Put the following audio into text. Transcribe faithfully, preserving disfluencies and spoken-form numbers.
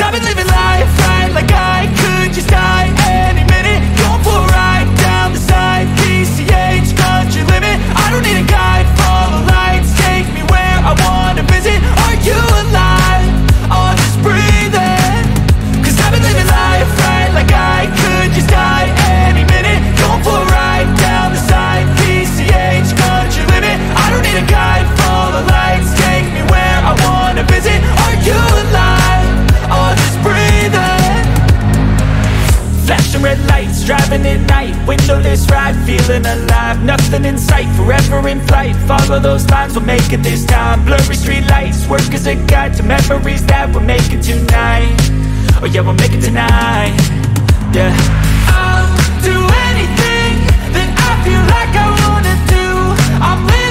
I've been living life right, like I could just die any minute. Going for a ride down the side, P C H, country limit. I don't need a guide, follow lights, take me where I wanna visit. Are you alive? Oh, just breathe in. Cause I've been living life right, like I could just die any minute. Going for a ride down the side, P C H, country limit. I don't need a guide, follow lights, take me where I wanna visit. Are you alive? Oh, just breathe in. Flashing red lights, driving at night, windowless ride, feeling alive. Nothing in sight, forever in flight. Follow those lines, we'll make it this time. Blurry street lights, work as a guide to memories that we're making tonight. Oh yeah, we'll make it tonight. Yeah, I'll do anything that I feel like I wanna do. I'm living